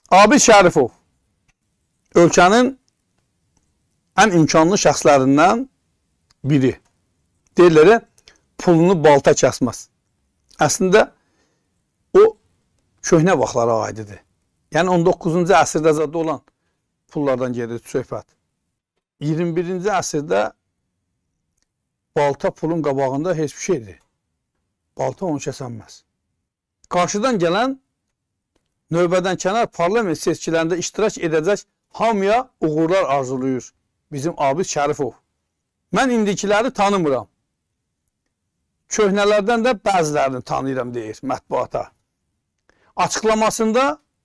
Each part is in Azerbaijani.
Abid Şərifov ölkənin ən imkanlı şəxslərindən biri. Deyirlər, pulunu balta kəsməz. Əslində, o köhnə vaxtlara aididir. Yəni 19-cu əsrdə zədə olan pullardan gedir söhbət. 21-ci əsrdə balta pulun qabağında heç bir şeydir. Balta onu kəsənməz. Qarşıdan gələn növbədən kənar parlament seçkilərində iştirak edəcək hamıya uğurlar arzulayır bizim Abid Şərifov. Mən indikiləri tanımıram. Köhnələrdən də bəzilərini tanıyıram deyir mətbuata. Açıqlamasında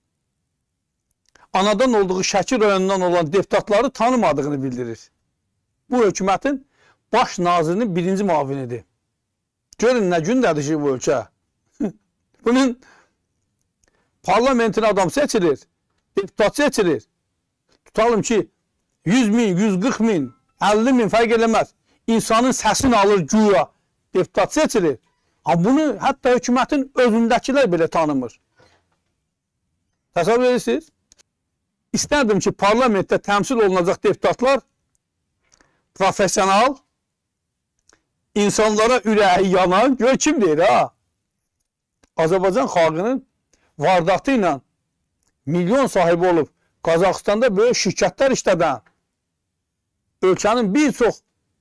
anadan olduğu Şəki rayonundan olan deputatları tanımadığını bildirir. Bu hökumətin baş nazirinin birinci müavinidir. Görün nə gündədir ki bu ölkə. Bunun parlamentin adam seçilir, deputat seçilir. Tutalım ki 100 min, 140 min, 50 min fərq eləməz. İnsanın səsini alır güya deputat seçilir. Bunu hətta hökumətin özündəkilər belə tanımır. Təsəvvür edirsiniz? İstərdim ki parlamentdə təmsil olunacaq deputatlar profesional, insanlara ürəyi yanan, gör kim deyir ha? Azərbaycan xalqının vardatı ilə milyon sahibi olub Qazaxıstanda böyük şirkətlər işlədən, ölkənin bir çox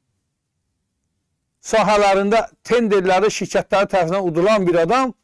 sahələrində tenderləri şirkətləri tərəfindən udulan bir adam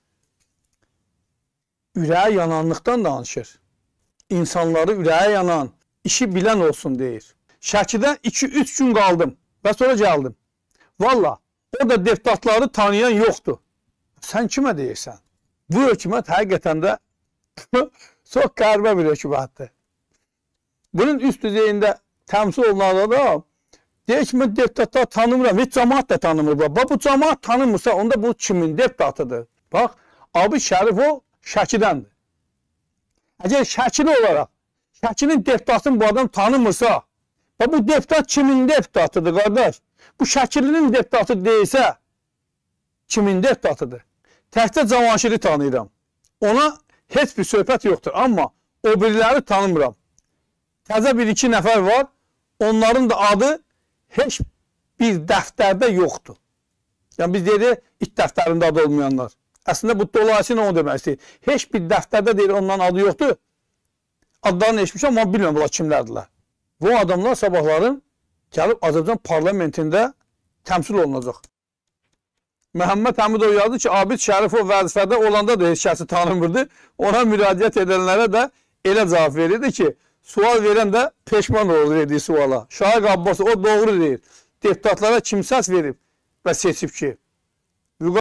ürəyi yananlıqdan danışır. İnsanları ürəyi yanan, işi bilən olsun deyir. Şəkidə 2-3 gün qaldım və sonra gəldim. Valla, orada deputatları tanıyan yoxdur. Sən kimə deyirsən? Bu hökumət həqiqətən də çox qəribə bir hökumətdir. Bunun üst düzeyində təmsil olunan adam deyir ki, mən deputatları tanımıram, heç cəmaat da tanımır. Bu cəmaat tanımırsa, onda bu kimin deputatıdır? Bax, Abid Şərifov Şəkidəndir. Əgər Şəkili olaraq, Şəkinin deputatını bu adam tanımırsa, bu deputat kimin deputatıdır, qardaş? Bu Şəkilinin deputatı deyilsə, kimin deputatıdır? Təkcə Cavanşiri tanıyıram. Ona heç bir söhbət yoxdur. Amma o biriləri tanımıram. Təzə bir-iki nəfər var. Onların da adı heç bir dəftərdə yoxdur. Yəni biz deyirik, it dəftərində adı olmayanlar. Əslində bu dolayısıyla onu demək istəyir. Heç bir dəftərdə deyir, onların adı yoxdur. Adlarını eşmişəm, amma bilmirəm bunlar kimlərdirlər. Bu adamlar sabahların gəlib Azərbaycan parlamentində təmsil olunacaq. Məhəmməd Həmidov yazdı ki, Abid Şərifov vəzifədə olanda da heç kəsi tanımırdı. Ona müraciət edənlərə də elə cavab verirdi ki, sual verən də peşman olur verdiyi suala. Şahik Abbas o doğru deyir. Deputatlara kim səs verib və seçib ki?